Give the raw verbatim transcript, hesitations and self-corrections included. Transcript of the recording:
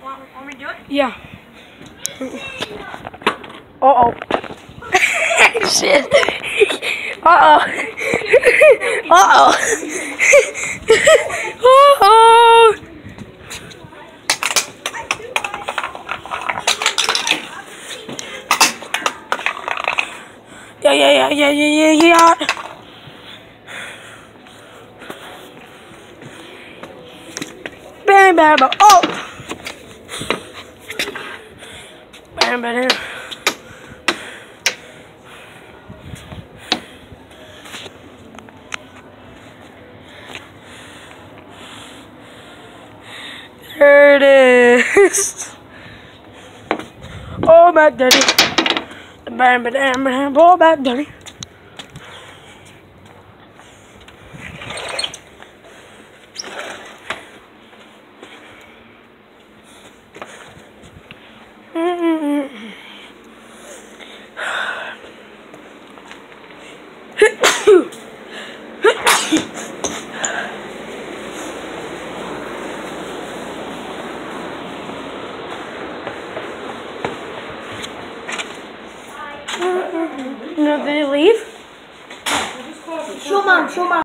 Want, want me to do it? Yeah. Uh oh. Shit. Uh oh. Uh oh. Uh oh. Yeah, yeah, yeah, yeah, yeah, yeah, yeah. Bam, bam, bam. Oh. Bam, bam. There it is. Oh, my daddy. Bam, bam, bam, bam. Oh, my daddy. Mm-mm-mm. No, did it leave? Show mom, show mom.